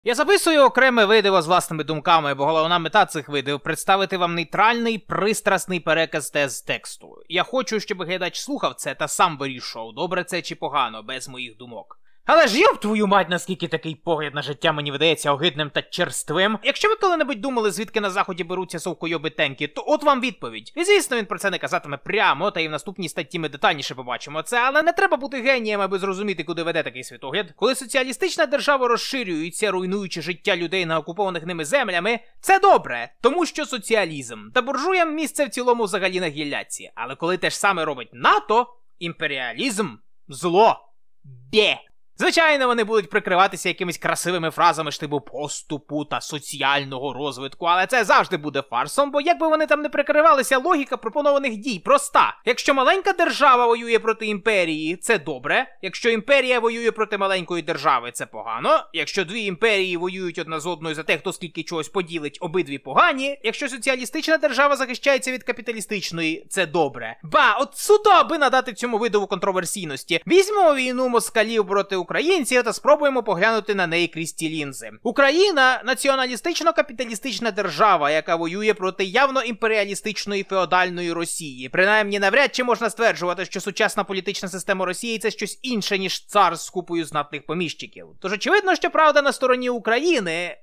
Я записую окреме відео з власними думками, бо головна мета цих відео – представити вам нейтральний, пристрасний переказ з тексту. Я хочу, щоб глядач слухав це та сам вирішував, добре це чи погано, без моїх думок. Але ж йоб твою мать, наскільки такий погляд на життя мені видається огидним та черствим. Якщо ви коли-небудь думали, звідки на заході беруться совкойоби тенкі, то от вам відповідь. І звісно, він про це не казатиме прямо, та і в наступній статті ми детальніше побачимо це, але не треба бути генієм, аби зрозуміти, куди веде такий світогляд. Коли соціалістична держава розширюється, руйнуючи життя людей на окупованих ними землями, це добре, тому що соціалізм. Та буржуям місце в цілому взагалі на гілляці. Але коли те ж саме робить НАТО, імперіалізм – зло. Бє. Звичайно, вони будуть прикриватися якимись красивими фразами штибу поступу та соціального розвитку, але це завжди буде фарсом, бо якби вони там не прикривалися, логіка пропонованих дій проста. Якщо маленька держава воює проти імперії, це добре. Якщо імперія воює проти маленької держави, це погано. Якщо дві імперії воюють одна з одною за те, хто скільки чогось поділить, обидві погані. Якщо соціалістична держава захищається від капіталістичної, це добре. Ба, от суто, аби надати цьому видову контроверсійності, візьмемо війну москалів проти українців та спробуємо поглянути на неї крізь ті лінзи. Україна – націоналістично-капіталістична держава, яка воює проти явно імперіалістичної феодальної Росії. Принаймні, навряд чи можна стверджувати, що сучасна політична система Росії – це щось інше, ніж цар з купою знатних поміщиків. Тож очевидно, що правда на стороні України.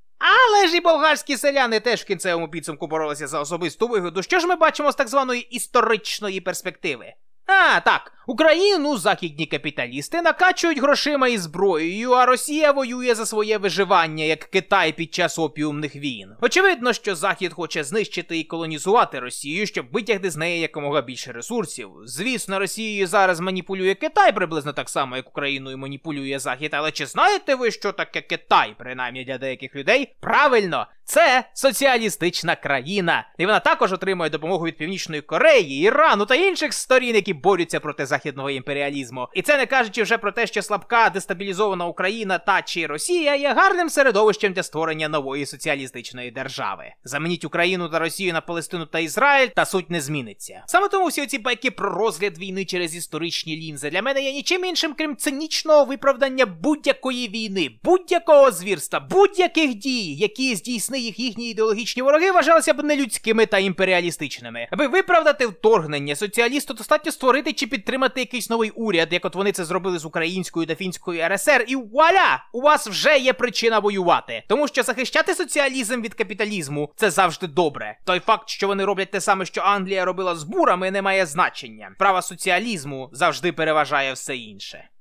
Але ж і болгарські селяни теж в кінцевому підсумку боролися за особисту вигоду. Що ж ми бачимо з так званої історичної перспективи? Так, Україну західні капіталісти накачують грошима і зброєю, а Росія воює за своє виживання, як Китай під час опіумних війн. Очевидно, що Захід хоче знищити і колонізувати Росію, щоб витягти з неї якомога більше ресурсів. Звісно, Росією зараз маніпулює Китай приблизно так само, як Україною маніпулює Захід, але чи знаєте ви, що таке Китай, принаймні для деяких людей? Правильно! Це соціалістична країна. І вона також отримує допомогу від Північної Кореї, Ірану та інших сторін, які борються проти західного імперіалізму. І це не кажучи вже про те, що слабка, дестабілізована Україна та чи Росія є гарним середовищем для створення нової соціалістичної держави. Замініть Україну та Росію на Палестину та Ізраїль, та суть не зміниться. Саме тому всі оці байки про розгляд війни через історичні лінзи для мене є нічим іншим, крім цинічного виправдання будь-якої війни, будь-якого звірства, будь-яких дій, які здійснили їхні ідеологічні вороги, вважалися б нелюдськими та імперіалістичними. Аби виправдати вторгнення, соціалісту достатньо створити чи підтримати якийсь новий уряд, як от вони це зробили з українською та фінською РСР, і вуаля! У вас вже є причина воювати. Тому що захищати соціалізм від капіталізму – це завжди добре. Той факт, що вони роблять те саме, що Англія робила з бурами, не має значення. Права соціалізму завжди переважає все інше.